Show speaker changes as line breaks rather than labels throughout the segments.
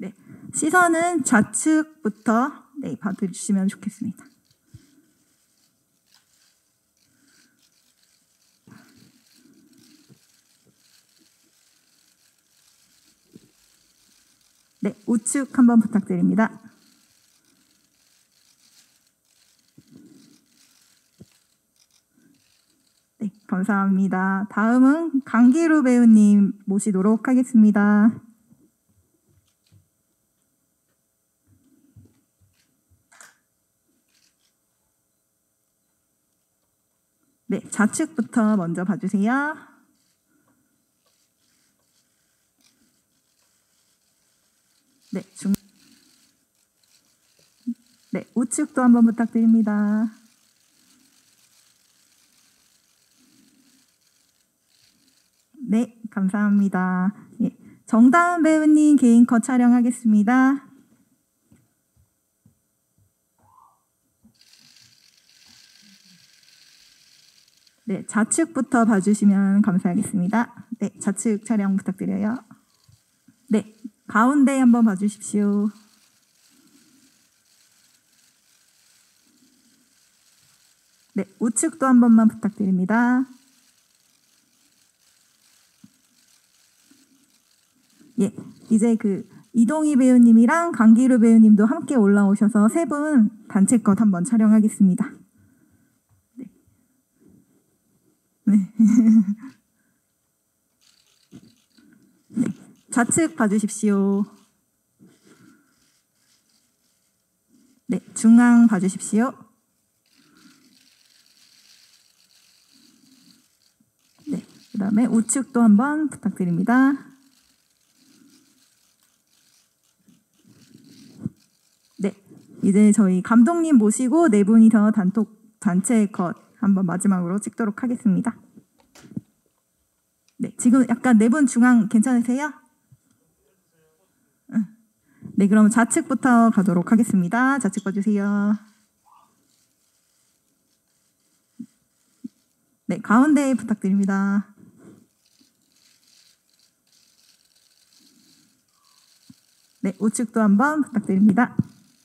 네, 시선은 좌측부터 봐주시면 좋겠습니다. 네, 우측 한번 부탁드립니다. 네, 감사합니다. 다음은 강기루 배우님 모시도록 하겠습니다. 네, 좌측부터 먼저 봐주세요. 네, 네, 우측도 한번 부탁드립니다. 네, 감사합니다. 예, 정다은 배우님 개인 컷 촬영하겠습니다. 네, 좌측부터 봐주시면 감사하겠습니다. 네, 좌측 촬영 부탁드려요. 네, 가운데 한번 봐주십시오. 네, 우측도 한 번만 부탁드립니다. 예, 이제 이동희 배우님이랑 강기루 배우님도 함께 올라오셔서 세 분 단체 컷 한번 촬영하겠습니다. 네. 네. 네. 좌측 봐주십시오. 네, 중앙 봐주십시오. 네, 그 다음에 우측도 한번 부탁드립니다. 네, 이제 저희 감독님 모시고 네 분이서 단체 컷 한번 마지막으로 찍도록 하겠습니다. 네, 지금 약간 네 분 중앙 괜찮으세요? 네, 그럼 좌측부터 가도록 하겠습니다. 좌측 봐주세요. 네, 가운데 부탁드립니다. 네, 우측도 한번 부탁드립니다.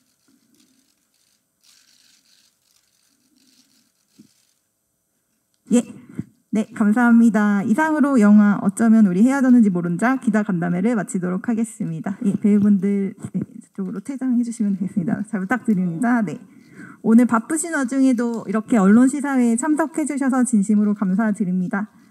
예, 네, 감사합니다. 이상으로 영화 어쩌면 우리 헤어졌는지 모른 자 기자 간담회를 마치도록 하겠습니다. 예, 배우분들 네, 저쪽으로 퇴장해 주시면 되겠습니다. 잘 부탁드립니다. 네, 오늘 바쁘신 와중에도 이렇게 언론 시사회에 참석해 주셔서 진심으로 감사드립니다.